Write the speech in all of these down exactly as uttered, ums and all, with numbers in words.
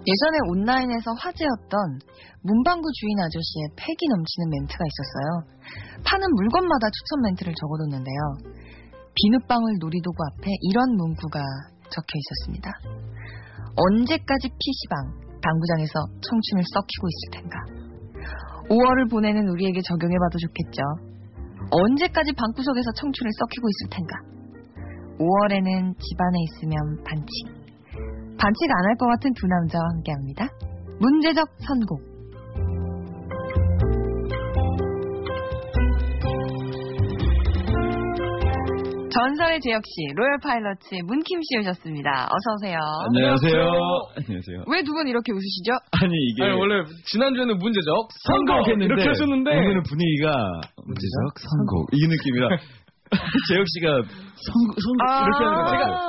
예전에 온라인에서 화제였던 문방구 주인 아저씨의 패기 넘치는 멘트가 있었어요. 파는 물건마다 추천 멘트를 적어뒀는데요. 비눗방울 놀이도구 앞에 이런 문구가 적혀 있었습니다. 언제까지 피시방, 당구장에서 청춘을 썩히고 있을 텐가. 오월을 보내는 우리에게 적용해봐도 좋겠죠. 언제까지 방구석에서 청춘을 썩히고 있을 텐가. 오월에는 집안에 있으면 반칙. 반칙 안 할 것 같은 두 남자와 함께합니다. 문제적 선곡. 전설의 제혁씨, 로열 파일럿의 문킴씨 오셨습니다. 어서오세요. 안녕하세요. 안녕하세요. 왜 두 분 이렇게 웃으시죠? 아니 이게 아니, 원래 지난주에는 문제적 선곡 했는데 이렇게 하셨는데 오늘은 분위기가 문제적 선곡 이 느낌이라 제혁씨가 선곡, 선곡 아~ 이렇게 하는 거 제가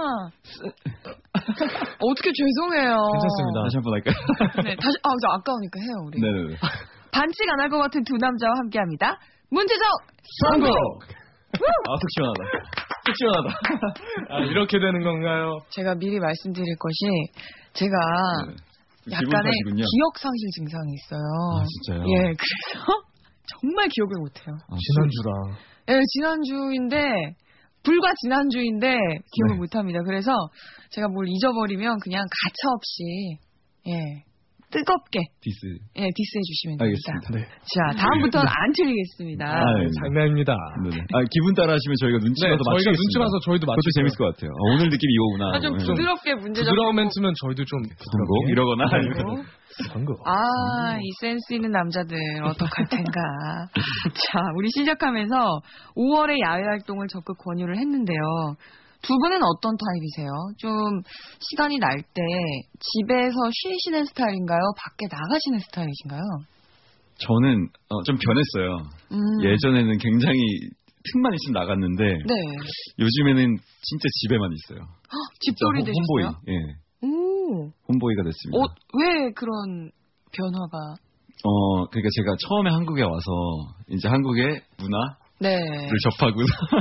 어떻게 죄송해요. 괜찮습니다. 다시 한번 할까요? 네, 다시 아, 저 아까우니까 해요 우리. 네네네. 반칙 안 할 것 같은 두 남자와 함께합니다. 문제적 선곡. 아, 속 시원하다. 속 시원하다. 아, 이렇게 되는 건가요? 제가 미리 말씀드릴 것이 제가 네. 약간의 기억 상실 증상이 있어요. 아, 진짜요? 예, 그래서 정말 기억을 못해요. 아, 지난주라. 예, 지난주인데 불과 지난주인데 기억을 네. 못합니다. 그래서 제가 뭘 잊어버리면 그냥 가차없이 예 뜨겁게 디스. 예 디스해 주시면 됩니다. 알겠습니다. 네. 자, 다음부터는 안 틀리겠습니다. 아, 네. 장난입니다. 네네. 아, 기분 따라 하시면 저희가 눈치 네, 봐서 저희가 맞추겠습니다. 눈치 봐서 저희도 맞추고. 그것도 재밌을 것 같아요. 어, 오늘 느낌이 이거구나. 아, 좀 네. 부드럽게 문제적 부드러운 멘트면 저희도 좀 선곡 이러거나 아니면 선곡. 아, 이 센스 있는 남자들 어떡할 텐가. 자, 우리 시작하면서 오월의 야외 활동을 적극 권유를 했는데요. 두 분은 어떤 타입이세요? 좀 시간이 날 때 집에서 쉬시는 스타일인가요? 밖에 나가시는 스타일이신가요? 저는 어, 좀 변했어요. 음. 예전에는 굉장히 틈만 있으면 나갔는데 네. 요즘에는 진짜 집에만 있어요. 집돌이 되셨어요? 홈보이. 예. 오. 홈보이가 됐습니다. 어, 왜 그런 변화가? 어, 그러니까 제가 처음에 한국에 와서 이제 한국의 문화를 네. 접하고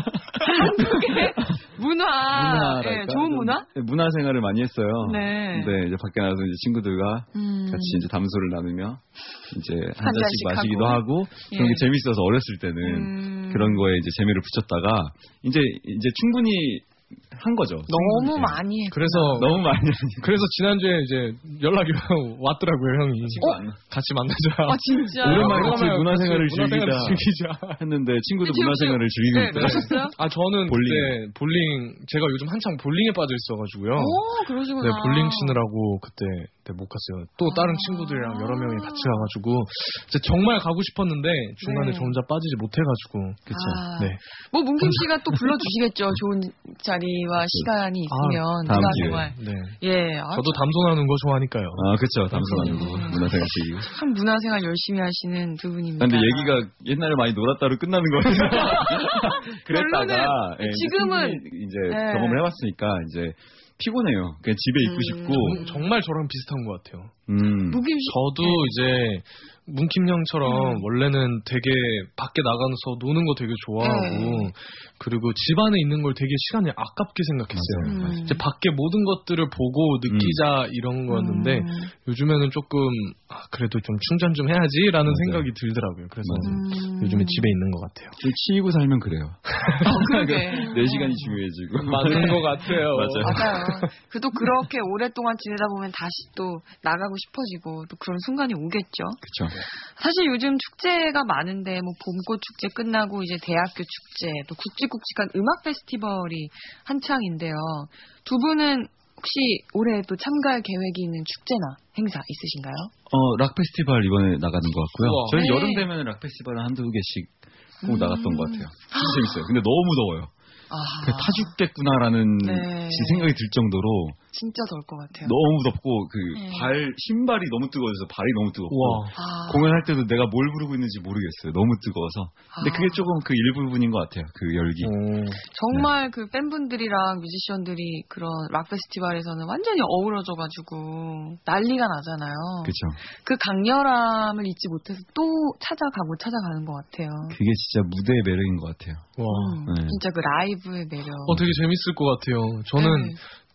한국의 문화, 문화랄까? 네, 좋은 문화? 문화 생활을 많이 했어요. 네. 근데 이제 밖에 나가서 이제 친구들과 음. 같이 이제 담소를 나누며 이제 한, 한 잔씩 잔씩 마시기도 하고. 하고 그런 예. 게 재밌어서 어렸을 때는 음. 그런 거에 이제 재미를 붙였다가 이제 이제 충분히 한 거죠. 너무 충분히. 많이 했구나. 그래서 너무 많이 그래서 지난주에 이제 연락이 왔더라고요, 형이. 어? 같이 만나자. 아, 진짜? 오랜만에 같이 오랜만에 문화생활을 같이 문화생활을 즐기자. 즐기자 했는데 친구도 지금 문화생활을 네, 즐기니까 그러셨어요? 아, 저는 볼링. 그때 볼링, 제가 요즘 한창 볼링에 빠져 있어가지고요. 오, 그러시구나. 네, 볼링 치느라고 그때 네, 못 갔어요. 또 다른 아. 친구들이랑 여러 명이 같이 가가지고 이제 정말 가고 싶었는데 중간에 네. 저 혼자 빠지지 못해가지고. 그쵸. 아, 네. 뭐 문김 씨가 또 불러주시겠죠. 좋은 자리와 시간이 있으면 다음 누가 기회에. 정말 네. 예, 아, 저도 담소나는 거 좋아하니까요. 아 그쵸 담소나는 거 음. 문화생활 즐기고. 참 문화생활 열심히 하시는 두 분입니다. 근데 얘기가 옛날에 많이 놀았다로 끝나는 거예요. 그랬다가 결론은 예, 지금은 이제, 이제 네. 경험을 해봤으니까 이제 피곤해요. 그냥 집에 있고 음. 싶고. 정- 정말 저랑 비슷한 것 같아요. 음. 문김 씨 저도 이제 문킴 형처럼 음. 원래는 되게 밖에 나가서 노는 거 되게 좋아하고 네. 그리고 집 안에 있는 걸 되게 시간이 아깝게 생각했어요. 맞아요. 음. 이제 밖에 모든 것들을 보고 느끼자 이런 거였는데 음. 요즘에는 조금 아, 그래도 좀 충전 좀 해야지라는 맞아요. 생각이 들더라고요. 그래서 음. 요즘에 집에 있는 것 같아요. 좀 치이고 살면 그래요. 어, 그러게. 내 시간이 중요해지고. 맞는 것 같아요. 맞아요. 맞아요. 그도 그렇게 오랫동안 지내다 보면 다시 또 나가고 싶어지고 또 그런 순간이 오겠죠. 그쵸. 사실 요즘 축제가 많은데 뭐 봄꽃 축제 끝나고 이제 대학교 축제 또 굵직굵직한 음악 페스티벌이 한창인데요. 두 분은 혹시 올해 또 참가할 계획이 있는 축제나 행사 있으신가요? 어, 락 페스티벌 이번에 나가는 것 같고요. 우와. 저희 네. 여름 되면 락 페스티벌 한두 개씩 꼭 음. 나갔던 것 같아요. 진짜 재밌어요. 근데 너무 더워요. 아, 그냥 타죽겠구나라는 네. 생각이 들 정도로 진짜 더울 것 같아요. 너무 덥고 그 네. 발 신발이 너무 뜨거워서 발이 너무 뜨겁고 우와. 아, 공연할 때도 내가 뭘 부르고 있는지 모르겠어요. 너무 뜨거워서. 근데 아. 그게 조금 그 일부분인 것 같아요. 그 열기. 오. 정말 그 팬분들이랑 뮤지션들이 그런 락 페스티벌에서는 완전히 어우러져가지고 난리가 나잖아요. 그렇죠. 그 강렬함을 잊지 못해서 또 찾아가고 찾아가는 것 같아요. 그게 진짜 무대의 매력인 것 같아요. 와. 음, 네. 진짜 그 라이브의 매력. 어, 되게 재밌을 것 같아요. 저는 네.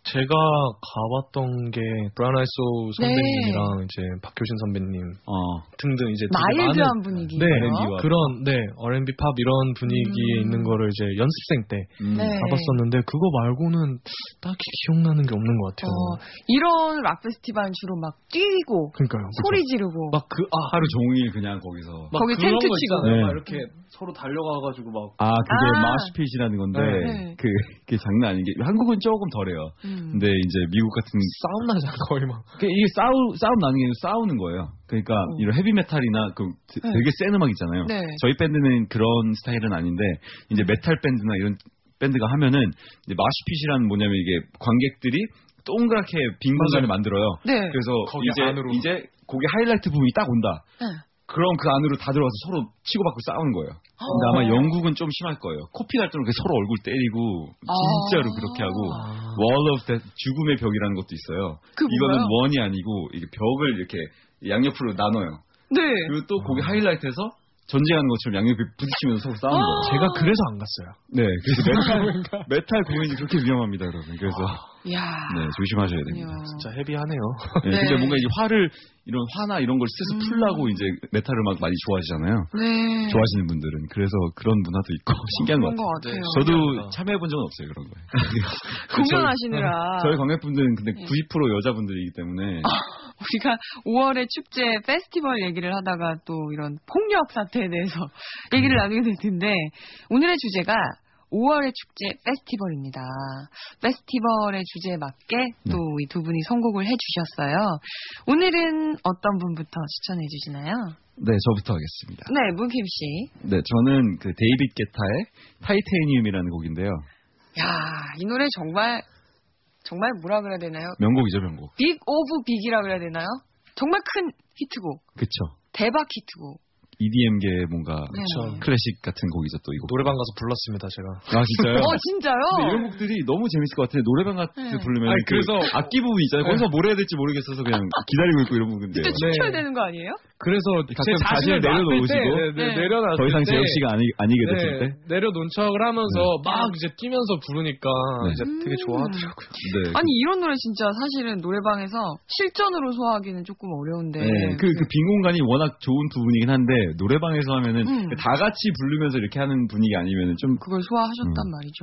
제가 가봤던 게 브라운 아이드 소울 선배님이랑 네. 이제 박효신 선배님 어. 등등 이제 되게 마일드한 많은 분위기. 네, 알앤비와 그런 네 알앤비 팝 이런 분위기에 음. 있는 거를 이제 연습생 때 음. 네. 가봤었는데 그거 말고는 딱히 기억나는 게 없는 것 같아요. 어, 이런 락 페스티벌은 주로 막 뛰고 그러니까요. 소리 지르고 막 그 아 하루 종일 그냥 거기서. 막 거기 그런 텐트 거 치고. 있잖아요. 네. 막 이렇게 서로 달려가가지고 막 아, 그게 아. 마시핏이라는 건데, 네. 그, 그게 장난 아닌 게, 한국은 조금 덜해요. 음. 근데 이제 미국 같은, 싸움 나잖아 거의 막. 그 이게 싸우, 싸움 나는 게 아니라 싸우는 거예요. 그러니까 어. 이런 헤비메탈이나 그 되- 네. 되게 센 음악 있잖아요. 네. 저희 밴드는 그런 스타일은 아닌데, 이제 메탈 밴드나 이런 밴드가 하면은, 이제 마시핏이라는 뭐냐면 이게 관객들이 동그랗게 빈 공간을 만들어요. 네. 그래서 거기 이제, 안으로. 이제 거기 하이라이트 부분이 딱 온다. 네. 그럼 그 안으로 다 들어가서 서로 치고받고 싸우는 거예요. 근데 아마 영국은 좀 심할 거예요. 코피 날 때는 서로 얼굴 때리고 진짜로 아. 그렇게 하고 아. Wall of Death, 죽음의 벽이라는 것도 있어요. 그 이거는 뭐예요? 원이 아니고 이게 벽을 이렇게 양옆으로 나눠요. 네. 그리고 또 거기 하이라이트에서 전쟁하는 것처럼 양옆에 부딪히면서 서로 싸우는 아. 거예요. 제가 그래서 안 갔어요. 네, 그래서 메탈, 메탈 공연이 그렇게 위험합니다, 여러분. 그래서 야. 네, 조심하셔야 됩니다. 진짜 헤비하네요. 네, 네. 근데 뭔가 이제 화를 이런 화나 이런 걸 스트레스 음. 풀라고 이제 메탈 음악 많이 좋아하시잖아요. 네. 좋아하시는 분들은 그래서 그런 문화도 있고 신기한 것 그런 같아요. 것 같아요. 저도 신기하다. 참여해 본 적은 없어요 그런 거에. 공연하시느라 저희 관객분들은 근데 네. 구십 퍼센트 여자분들이기 때문에 우리가 오월의 축제 페스티벌 얘기를 하다가 또 이런 폭력 사태에 대해서 얘기를 나누게 될 텐데 오늘의 주제가 오월의 축제 페스티벌입니다. 페스티벌의 주제에 맞게 또 이 두 분이 선곡을 해주셨어요. 오늘은 어떤 분부터 추천해 주시나요? 네 저부터 하겠습니다. 네, 문킴 씨. 네 저는 그 데이빗 게타의 타이테니움이라는 곡인데요. 야, 이 노래 정말 정말 뭐라 그래야 되나요? 명곡이죠 명곡. 빅 오브 빅이라 그래야 되나요? 정말 큰 히트곡, 그쵸. 대박 히트곡. 이디엠계의 뭔가 네. 클래식 같은 곡이죠 또 이 곡. 노래방 가서 불렀습니다 제가. 아 진짜요? 어, 진짜요? 근데 이런 곡들이 너무 재밌을 것 같아요. 노래방 같은 네. 데 부르면 아니, 그 그래서- 악기 부분 있잖아요. 거기서 뭘 해야 될지 모르겠어서 그냥 기다리고 있고 이런 부분인데 그때 춤춰야 네. 되는 거 아니에요? 그래서 가끔 제 자신을 자신을 내려놓으시고 놨을 때, 네, 네, 네. 내려놨을 더 이상 때 재혁 씨가 아니, 아니게 됐을 네, 때. 내려놓은 척을 하면서 네. 막 이제 뛰면서 부르니까 네. 이제 되게 좋아하더라고요. 네. 아니 이런 노래 진짜 사실은 노래방에서 실전으로 소화하기는 조금 어려운데. 네, 그, 그 빈 공간이 워낙 좋은 부분이긴 한데, 노래방에서 하면은, 음. 다 같이 부르면서 이렇게 하는 분위기 아니면은 좀, 그걸 소화하셨단 음. 말이죠.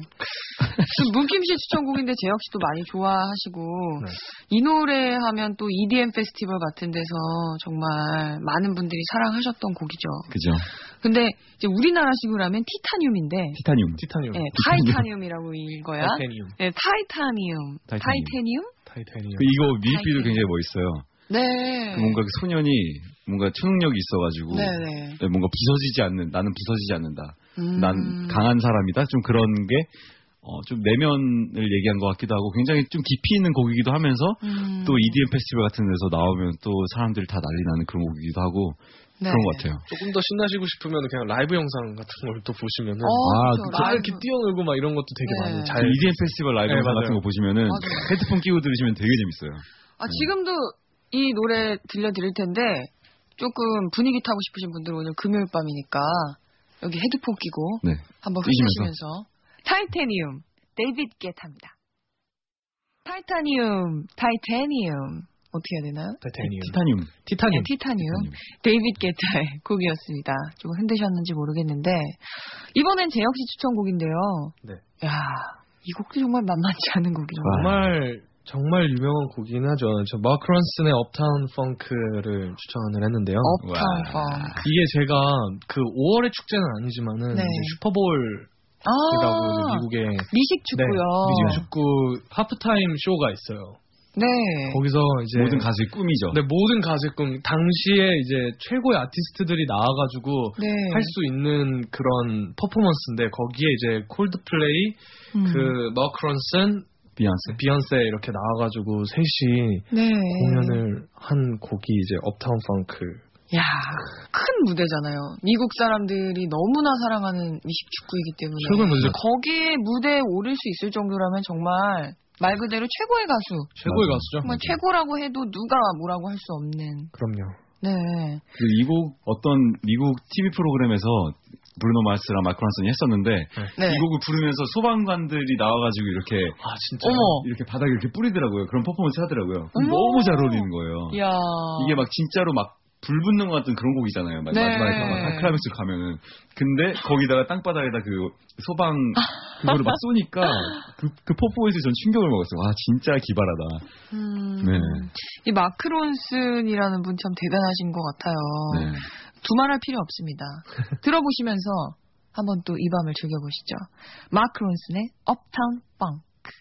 그 문킴 씨 추천곡인데 재혁 씨도 많이 좋아하시고 네. 이 노래 하면 또 이디엠 페스티벌 같은 데서 정말 많은 분들이 사랑하셨던 곡이죠. 그죠. 근데 이제 우리나라식으로 하면 티타늄인데, 티타늄. 티타늄. 네, 타이타늄이라고 읽어야. 타이타늄. 네, 타이타늄. 타이타늄. 타이타늄? 타이타늄. 그 이거 뮤직비디오 타이타늄. 굉장히 멋있어요. 네. 그 뭔가 그 소년이 뭔가 초능력이 있어가지고, 네네. 네, 뭔가 부서지지 않는, 나는 부서지지 않는다. 음. 난 강한 사람이다. 좀 그런 게, 어, 좀 내면을 얘기한 것 같기도 하고, 굉장히 좀 깊이 있는 곡이기도 하면서, 음. 또 이디엠 페스티벌 같은 데서 나오면 또 사람들이 다 난리 나는 그런 곡이기도 하고, 네. 그런 것 같아요. 조금 더 신나시고 싶으면 그냥 라이브 영상 같은 걸 또 보시면은 어, 아, 그렇죠. 막 라이브. 이렇게 뛰어놀고 막 이런 것도 되게 네. 많이 그 잘 이디엠 페스티벌 라이브 네, 영상 맞아요. 같은 거 보시면은 맞아요. 헤드폰 끼고 들으시면 되게 재밌어요. 아, 지금도 이 노래 들려드릴 텐데, 조금 분위기 타고 싶으신 분들은 오늘 금요일 밤이니까, 여기 헤드폰 끼고, 네. 한번 뛰시면서. 흔드시면서. 타이타늄, 데이빗 게타입니다. 타이타늄, 타이타늄. 어떻게 해야 되나요? 타이타늄. 티타늄. 티타늄. 네, 티타늄. 데이빗 게타의 곡이었습니다. 좀 흔드셨는지 모르겠는데, 이번엔 재혁 씨 추천곡인데요. 네. 야, 이 곡도 정말 만만치 않은 곡이죠. 정말 정말 유명한 곡이긴 하죠. 저 마크 론슨의 업타운 펑크를 추천을 했는데요. 업타운 와. 펑크. 이게 제가 그 오월의 축제는 아니지만은 네. 이제 슈퍼볼이라고 아, 이제 미국의 미식 축구요. 네, 미식 축구 하프타임 쇼가 있어요. 네. 거기서 이제 모든 가수의 꿈이죠. 네, 모든 가수의 꿈 당시에 이제 최고의 아티스트들이 나와가지고 네. 할 수 있는 그런 퍼포먼스인데 거기에 이제 콜드플레이, 음. 그 마크 론슨, 비욘세. 비욘세 이렇게 나와가지고 셋이 네. 공연을 한 곡이 이제 업타운 펑크. 야, 큰 무대잖아요. 미국 사람들이 너무나 사랑하는 미식 축구이기 때문에. 최고의 무대죠. 거기에 무대에 오를 수 있을 정도라면 정말 말 그대로 최고의 가수. 최고의 맞아요. 가수죠. 정말 최고라고 해도 누가 뭐라고 할 수 없는. 그럼요. 네. 그리고 이 곡 어떤 미국 티비 프로그램에서 브루노 마스랑 마크 론슨이 했었는데 네. 이 곡을 부르면서 소방관들이 나와가지고 이렇게 아 진짜. 어머. 이렇게 바닥에 이렇게 뿌리더라고요. 그런 퍼포먼스 하더라고요. 어머. 너무 잘 어울리는 거예요. 이야. 이게 막 진짜로 막 불 붙는 것 같은 그런 곡이잖아요. 마- 네. 마지막에 막 클라이맥스 가면은. 근데 거기다가 땅바닥에다 그 소방 그거를 막 쏘니까 그, 그 퍼포먼스 전 충격을 먹었어요. 와 진짜 기발하다. 음, 네. 이 마크 론슨이라는 분 참 대단하신 것 같아요. 네. 두말할 필요 없습니다. 들어보시면서 한번 또 이 밤을 즐겨보시죠. 마크 론슨의 업타운 펑크.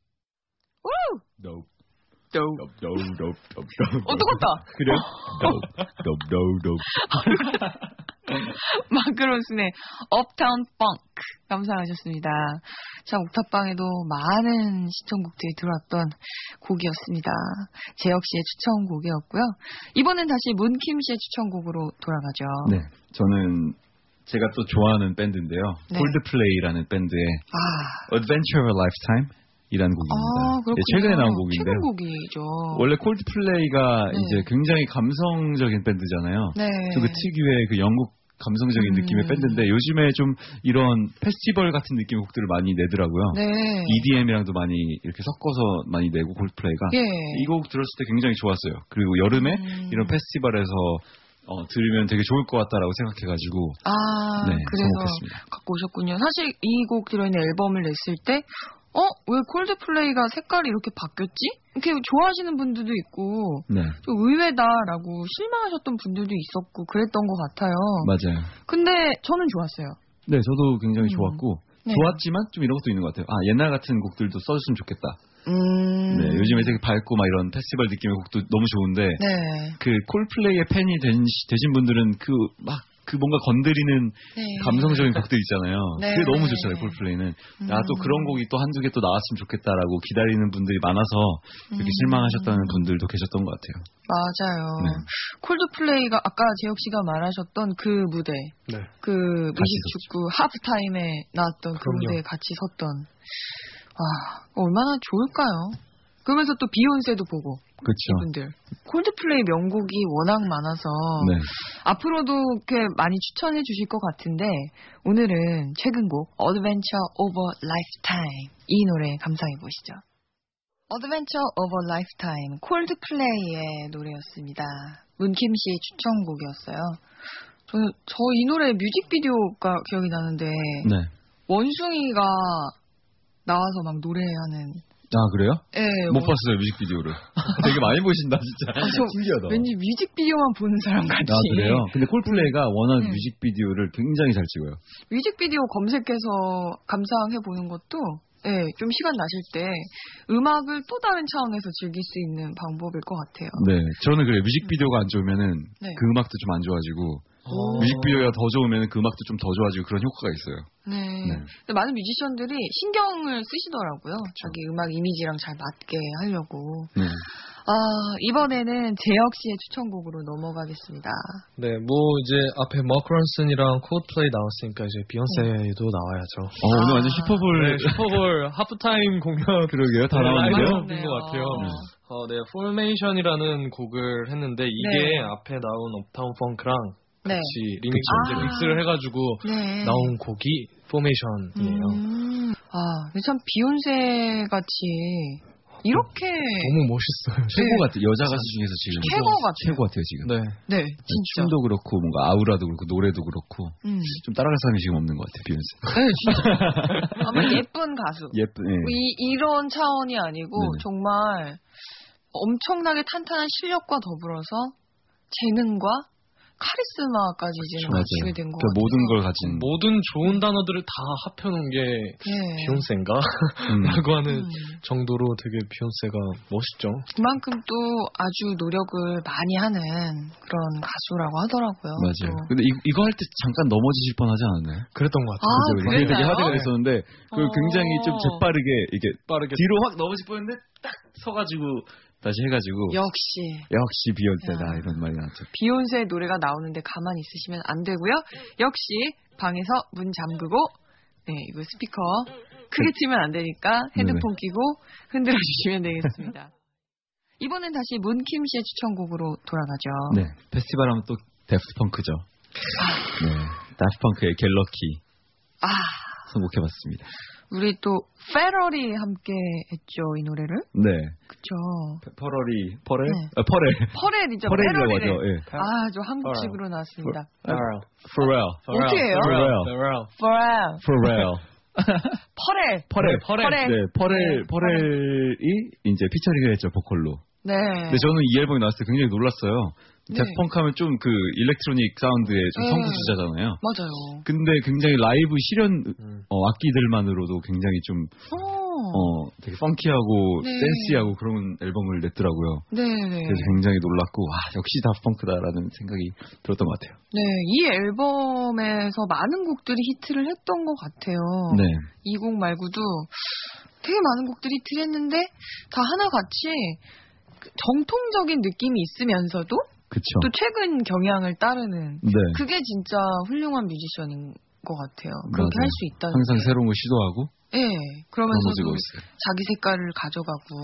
우! Nope. 또. Nope, nope, nope, nope, nope. 어, 똑같다. 그래요? Nope, nope, nope, nope. 마크 론슨의 업타운 펑크 감상하셨습니다. 참 옥탑방에도 많은 시청곡들이 들어왔던 곡이었습니다. 재혁 씨의 추천곡이었고요. 이번엔 다시 문킴 씨의 추천곡으로 돌아가죠. 네, 저는 제가 또 좋아하는 밴드인데요. 네. 콜드플레이라는 밴드의 아, Adventure of a Lifetime 이라는 곡입니다. 아 그렇군요. 네, 최근에 나온 곡인데 최근 곡이죠. 원래 콜드플레이가 네. 이제 굉장히 감성적인 밴드잖아요. 네. 그 특유의 그 영국 감성적인 음. 느낌의 밴드인데 요즘에 좀 이런 페스티벌 같은 느낌의 곡들을 많이 내더라고요. 네. 이디엠이랑도 많이 이렇게 섞어서 많이 내고 콜드플레이가 예. 이 곡 들었을 때 굉장히 좋았어요. 그리고 여름에 음. 이런 페스티벌에서 어, 들으면 되게 좋을 것 같다라고 생각해가지고 아, 네, 그래서 선곡했습니다. 갖고 오셨군요. 사실 이 곡 들어있는 앨범을 냈을 때 어? 왜 콜드플레이가 색깔이 이렇게 바뀌었지? 이렇게 좋아하시는 분들도 있고 네, 좀 의외다라고 실망하셨던 분들도 있었고 그랬던 것 같아요. 맞아요. 근데 저는 좋았어요. 네, 저도 굉장히 음. 좋았고 네. 좋았지만 좀 이런 것도 있는 것 같아요. 아, 옛날 같은 곡들도 써줬으면 좋겠다. 음. 네, 요즘에 되게 밝고 막 이런 페스티벌 느낌의 곡도 너무 좋은데 네. 그 콜플레이의 팬이 된, 되신 분들은 그 막 그 뭔가 건드리는 네. 감성적인 곡들 있잖아요. 네. 그게 너무 좋잖아요, 콜플레이는. 음. 아, 또 그런 곡이 또 한두 개 또 나왔으면 좋겠다라고 기다리는 분들이 많아서 이렇게 음. 실망하셨다는 분들도 계셨던 것 같아요. 맞아요. 네. 콜드플레이가 아까 재혁 씨가 말하셨던 그 무대, 네. 그 뮤직축구 하프타임에 나왔던 그 그럼요. 무대에 같이 섰던, 와, 얼마나 좋을까요? 그러면서 또 비욘세도 보고, 그렇죠. 이분들. 콜드플레이 명곡이 워낙 많아서, 네. 앞으로도 이렇게 많이 추천해 주실 것 같은데, 오늘은 최근 곡, Adventure Over Lifetime. 이 노래 감상해 보시죠. Adventure Over Lifetime, 콜드플레이의 노래였습니다. 문킴 씨의 추천곡이었어요. 저는, 저 이 노래 뮤직비디오가 기억이 나는데, 네. 원숭이가 나와서 막 노래하는, 아, 그래요? 예, 못 원- 봤어요, 뮤직비디오를. 되게 많이 보신다, 진짜. 아, 저 신기하다. 왠지 뮤직비디오만 보는 사람 같이. 아, 그래요? 근데 콜플레이가 워낙 네. 뮤직비디오를 굉장히 잘 찍어요. 뮤직비디오 검색해서 감상해 보는 것도 예, 좀 시간 나실 때 음악을 또 다른 차원에서 즐길 수 있는 방법일 것 같아요. 네. 저는 그래요. 뮤직비디오가 안 좋으면은 네. 그 음악도 좀 안 좋아지고, 어. 뮤직비디오가 더 좋으면 그 음악도 좀 더 좋아지고 그런 효과가 있어요. 네. 네. 근데 많은 뮤지션들이 신경을 쓰시더라고요. 자기 음악 이미지랑 잘 맞게 하려고. 네. 아, 이번에는 재혁 씨의 추천곡으로 넘어가겠습니다. 네, 뭐 이제 앞에 마크 론슨이랑 콜드플레이 나왔으니까 이제 비욘세도 나와야죠. 어, 오늘 아. 완전 슈퍼볼. 네, 슈퍼볼 하프타임 공연 그러게요. 다 네, 나왔는데요. 라이브 된것 같아요. 네. 어, 네, 포메이션이라는 곡을 했는데 이게 네. 앞에 나온 업타운 펑크랑 네. 같이 리믹스 그쵸. 이제 믹스를 해가지고 네. 나온 곡이 포메이션이에요. 음. 아, 근데 참 비욘세 같이 이렇게 너무 멋있어요. 최고 같아요. 여자 가수 중에서 지금. 최고 같아요. 최고 같아요, 지금. 네. 네, 진짜. 춤도 그렇고, 뭔가 아우라도 그렇고, 노래도 그렇고. 음. 좀 따라갈 사람이 지금 없는 것 같아요, 비욘세. 네, 진짜. 아마 예쁜 가수. 예쁜, 예. 이, 이런 차원이 아니고 네네. 정말 엄청나게 탄탄한 실력과 더불어서 재능과 카리스마까지 이제 맞아요. 갖추게 된 것 그러니까 같아요. 모든 걸 가진. 모든 좋은 단어들을 다 합해놓은 게 네. 비욘세인가? 음. 라고 하는 음. 정도로 되게 비욘세가 멋있죠. 그만큼 또 아주 노력을 많이 하는 그런 가수라고 하더라고요. 맞아요. 또. 근데 이, 이거 할 때 잠깐 넘어지실 뻔 하지 않았나요? 그랬던 것 같아요. 아, 그죠? 그게 되게 그랬나요? 화제가 됐었는데, 그걸 어. 굉장히 좀 재빠르게, 이게 빠르게 뒤로 확 넘어질 뻔했는데, 딱 서가지고, 다시 해가지고, 역시 역시 비욘세다, 야. 이런 말이 나왔죠. 비욘세 노래가 나오는데 가만히 있으시면 안 되고요. 역시 방에서 문 잠그고 네 이거 스피커 크게 틀면 안 되니까 헤드폰 끼고 흔들어 주시면 되겠습니다. 이번엔 다시 문킴 씨의 추천곡으로 돌아가죠. 네. 페스티벌 하면 또 데프트 펑크죠. 네. 다프펑크의 Get Lucky 아, 선곡해봤습니다. 우리 또 페럴이 함께 했죠, 이 노래를. 네. 그쵸. 퍼럴이 퍼렐? 네. 아, 퍼렐. 퍼렐이죠. 퍼렐이라고 페럴이래. 하죠. 예. 아주 한국식으로 나왔습니다. Pharrell. Pharrell. 어떻게 해요? Pharrell. Pharrell. Pharrell. Pharrell. 퍼렐. 퍼렐. 퍼렐. 네, 퍼렐, 네, 퍼렐이 이제 피처링을 했죠, 보컬로. 네. 근데 저는 이 앨범이 나왔을 때 굉장히 놀랐어요. 네. 데프펑크 하면 좀 그 일렉트로닉 사운드의 좀 네. 선구주자잖아요. 맞아요. 근데 굉장히 라이브 실현 음. 어, 악기들만으로도 굉장히 좀 어. 어, 되게 펑키하고 네. 댄시하고 그런 앨범을 냈더라고요. 네네. 그래서 굉장히 놀랐고 와 역시 다프펑크다라는 생각이 들었던 것 같아요. 네, 이 앨범에서 많은 곡들이 히트를 했던 것 같아요. 네, 이 곡 말고도 되게 많은 곡들이 히트를 했는데 다 하나같이 그 정통적인 느낌이 있으면서도 그쵸. 또 최근 경향을 따르는 네, 그게 진짜 훌륭한 뮤지션인 것 같아요. 그렇게 맞아요. 할 수 있다는 항상 게. 새로운 걸 시도하고 네, 넘어지고 그러면서도 있어요. 자기 색깔을 가져가고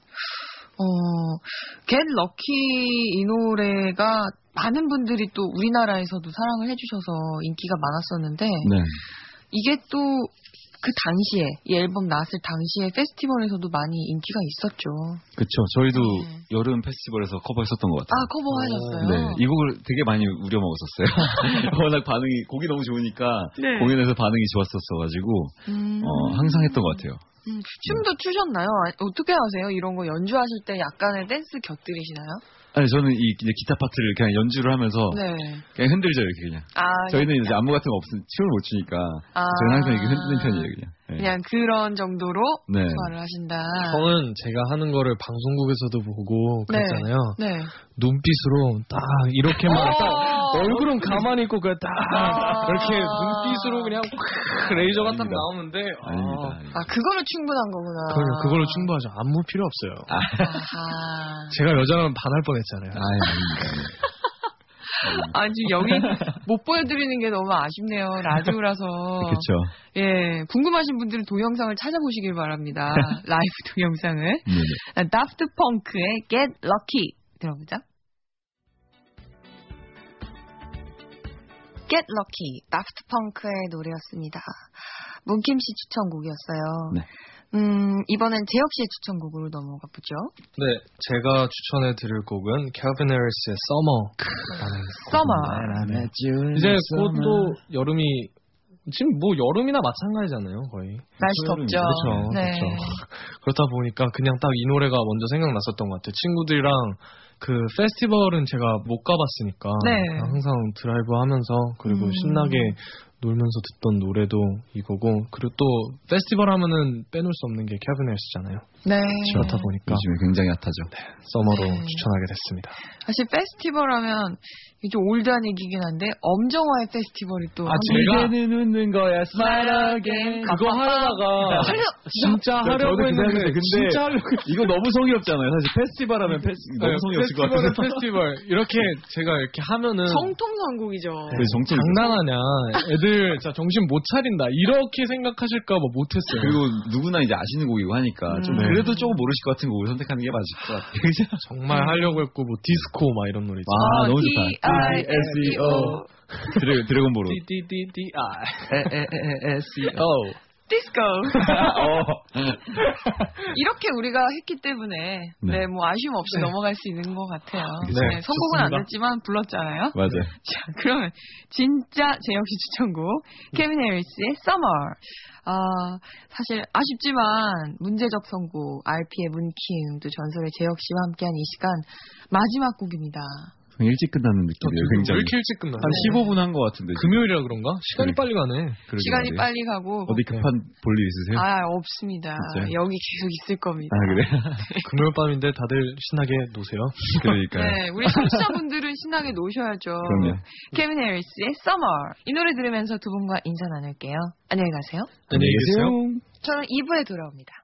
어, Get Lucky 이 노래가 많은 분들이 또 우리나라에서도 사랑을 해주셔서 인기가 많았었는데 네, 이게 또 그 당시에 이 앨범 나왔을 당시에 페스티벌에서도 많이 인기가 있었죠. 그쵸. 저희도 네. 여름 페스티벌에서 커버했었던 것 같아요. 아 커버하셨어요? 네, 이 곡을 되게 많이 우려 먹었었어요. 워낙 반응이 곡이 너무 좋으니까 네. 공연에서 반응이 좋았었어가지고 음. 어, 항상 했던 것 같아요. 음, 춤도 추셨나요? 아, 어떻게 하세요? 이런 거 연주하실 때 약간의 댄스 곁들이시나요? 아니 저는 이 이제 기타 파트를 그냥 연주를 하면서 네. 그냥 흔들죠 이렇게 그냥. 아, 저희는 이제 안무 같은 거 없으면 춤을 못 추니까 아. 저는 항상 이렇게 흔드는 편이에요 그냥. 네. 그냥 그런 정도로 네. 소화를 하신다. 저는 제가 하는 거를 방송국에서도 보고 그랬잖아요. 네. 눈빛으로 딱 이렇게만 어. 딱 얼굴은 가만히 있고 그냥 딱 아. 이렇게 눈빛으로 그냥 콱 레이저가 딱 아닙니다. 나오는데 아닙니다. 아, 아닙니다. 아, 그걸로 충분한 거구나. 그럼요. 그걸로 충분하죠. 안무 필요 없어요. 아하. 제가 여자면 반할 뻔했잖아요. 아예 아닙니다. 아, 지금 여기 못 보여드리는 게 너무 아쉽네요. 라디오라서. 그렇죠. 예, 궁금하신 분들은 동영상을 찾아보시길 바랍니다. 라이브 동영상을. 네네. 다프트 펑크의 Get Lucky 들어보자. Get Lucky, 다프트 펑크의 노래였습니다. 문킴 씨 추천곡이었어요. 네. 음, 이번엔 재혁 씨의 추천곡으로 넘어가 보죠. 네, 제가 추천해 드릴 곡은 Calvin Harris의 Summer라는 Summer. 곡입니다. 이제 곧 또 여름이 지금 뭐 여름이나 마찬가지잖아요, 거의. 날씨 덥죠. 그렇죠. 네. 그렇죠. 그렇다 보니까 그냥 딱 이 노래가 먼저 생각났었던 것 같아요. 친구들이랑 그 페스티벌은 제가 못 가봤으니까 네. 항상 드라이브 하면서 그리고 음. 신나게 놀면서 듣던 노래도 이거고 그리고 또 페스티벌 하면은 빼놓을 수 없는 게 캐빈 헬스잖아요. 네. 그렇다 보니까 요즘에 굉장히 핫하죠. 서머로 네. 추천하게 됐습니다. 사실 페스티벌 하면 이게 좀 올드한 얘기긴 한데 엄정화의 페스티벌이 또 아, 한국에 제가 이제는 웃는 거야 Smile again. 그거 하려다가 하려- 진짜 하려고 저도 그 했는데 생각했어요. 근데 진짜 하려고 이거 너무 성의 없잖아요. 사실 페스티벌 하면 페스, 너무 성의 없을 것 페스티벌은 같아서. 페스티벌 이렇게 제가 이렇게 하면은 정통선곡이죠. 네, 정통 장난하냐 애들 진짜 정신 못 차린다 이렇게 생각하실까 봐 못했어요. 그리고 누구나 이제 아시는 곡이고 하니까 좀 음. 그래도 조금 모르실 것 같은 곡을 선택하는 게 맞을 것 같아요. 그죠? 정말 하려고 했고 뭐 디스코 막 이런 노래 있죠. 아, 어, 너무 D I S E O. 좋다. 드래, 드래곤볼로. D-D-D-D-I-S-E-O 디스코. 어. 이렇게 우리가 했기 때문에 네. 네, 뭐 아쉬움 없이 네. 넘어갈 수 있는 것 같아요. 그쵸. 네, 선곡은 안 좋습니다. 됐지만 불렀잖아요. 맞아요. 자, 그러면 진짜 제 역시 추천곡 케빈 해리스의 Summer. 아, 사실 아쉽지만 문제적 선곡 알피의 문킴 또 전설의 재혁 씨와 함께한 이 시간 마지막 곡입니다. 일찍 끝나는 느낌이에요, 왜 굉장히. 이렇게 일찍 끝나요? 한 십오 분 한 것 같은데. 지금. 금요일이라 그런가? 시간이 그래. 빨리 가네. 그러게 시간이 말이에요. 빨리 가고 어디 급한 볼일 있으세요? 아 없습니다. 진짜요? 여기 계속 있을 겁니다. 아, 그래? 금요일 밤인데 다들 신나게 노세요. 그러니까요. 네, 우리 청취자분들은 신나게 노셔야죠. 그럼요. 케빈 해리스의 Summer. 이 노래 들으면서 두 분과 인사 나눌게요. 안녕히 가세요. 안녕히 계세요. 저는 이 부에 돌아옵니다.